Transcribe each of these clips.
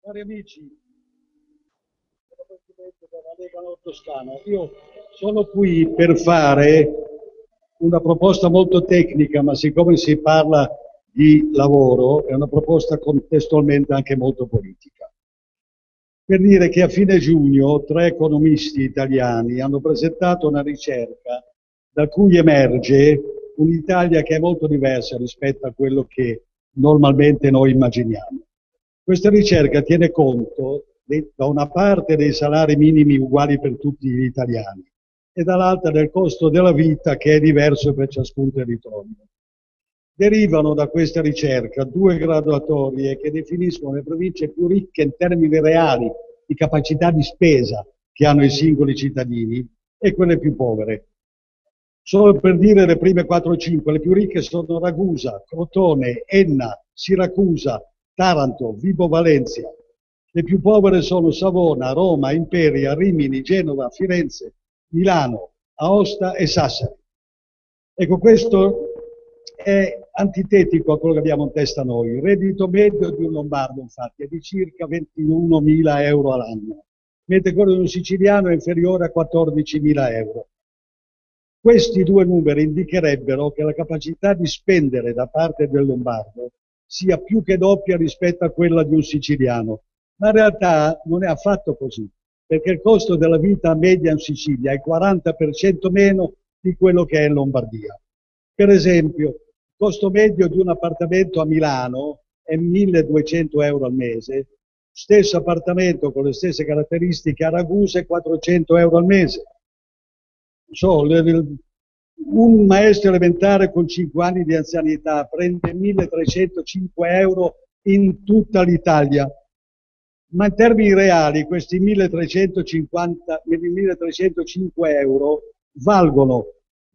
Cari amici, sono presidente della Lega Nord Toscana. Io sono qui per fare una proposta molto tecnica, ma siccome si parla di lavoro, è una proposta contestualmente anche molto politica. Per dire che a fine giugno tre economisti italiani hanno presentato una ricerca da cui emerge un'Italia che è molto diversa rispetto a quello che normalmente noi immaginiamo. Questa ricerca tiene conto da una parte dei salari minimi uguali per tutti gli italiani e dall'altra del costo della vita che è diverso per ciascun territorio. Derivano da questa ricerca due graduatorie che definiscono le province più ricche in termini reali di capacità di spesa che hanno i singoli cittadini e quelle più povere. Solo per dire le prime 4-5, le più ricche sono Ragusa, Crotone, Enna, Siracusa, Taranto, Vibo Valentia. Le più povere sono Savona, Roma, Imperia, Rimini, Genova, Firenze, Milano, Aosta e Sassari. Ecco, questo è antitetico a quello che abbiamo in testa noi. Il reddito medio di un lombardo, infatti, è di circa 21.000 euro all'anno, mentre quello di un siciliano è inferiore a 14.000 euro. Questi due numeri indicherebbero che la capacità di spendere da parte del lombardo sia più che doppia rispetto a quella di un siciliano, ma in realtà non è affatto così, perché il costo della vita media in Sicilia è 40% meno di quello che è in Lombardia. Per esempio, il costo medio di un appartamento a Milano è 1.200 euro al mese, stesso appartamento con le stesse caratteristiche a Ragusa è 400 euro al mese. Un maestro elementare con 5 anni di anzianità prende 1.305 euro in tutta l'Italia, ma in termini reali questi 1.305 euro valgono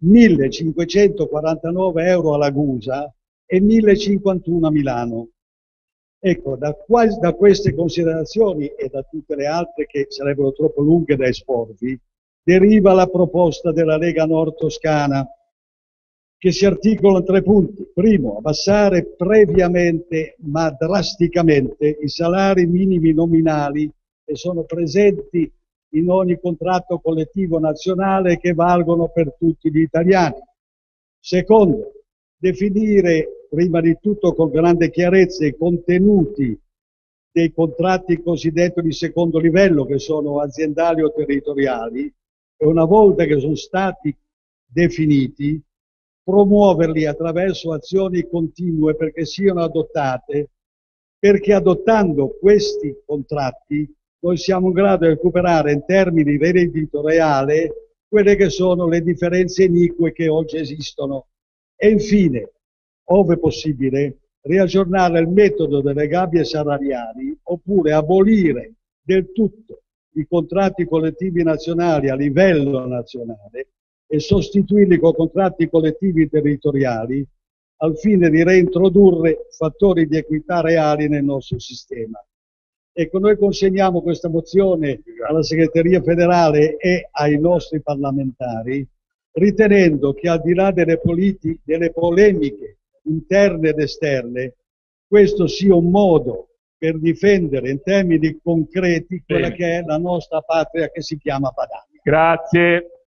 1.549 euro a Ragusa e 1.051 a Milano. Ecco, da queste considerazioni e da tutte le altre che sarebbero troppo lunghe da esporvi, deriva la proposta della Lega Nord Toscana, che si articola in 3 punti. Primo, abbassare previamente ma drasticamente i salari minimi nominali che sono presenti in ogni contratto collettivo nazionale che valgono per tutti gli italiani. Secondo, definire prima di tutto con grande chiarezza i contenuti dei contratti cosiddetti di secondo livello, che sono aziendali o territoriali, e una volta che sono stati definiti, promuoverli attraverso azioni continue perché siano adottate, perché adottando questi contratti noi siamo in grado di recuperare in termini di reddito reale quelle che sono le differenze inique che oggi esistono. E infine, ove possibile, riaggiornare il metodo delle gabbie salariali oppure abolire del tutto i contratti collettivi nazionali a livello nazionale e sostituirli con contratti collettivi territoriali al fine di reintrodurre fattori di equità reali nel nostro sistema. Ecco, noi consegniamo questa mozione alla segreteria federale e ai nostri parlamentari, ritenendo che al di là delle polemiche interne ed esterne, questo sia un modo per difendere in termini concreti quella che è la nostra patria che si chiama Padania. Grazie.